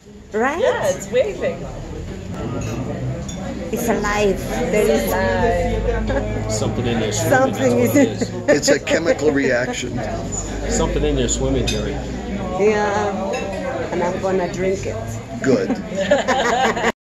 Right? Yeah, it's waving. It's alive. There is Something in there swimming. something. That's what it is. It's a chemical reaction. Something in there swimming, Jerry. Yeah, and I'm gonna drink it. Good.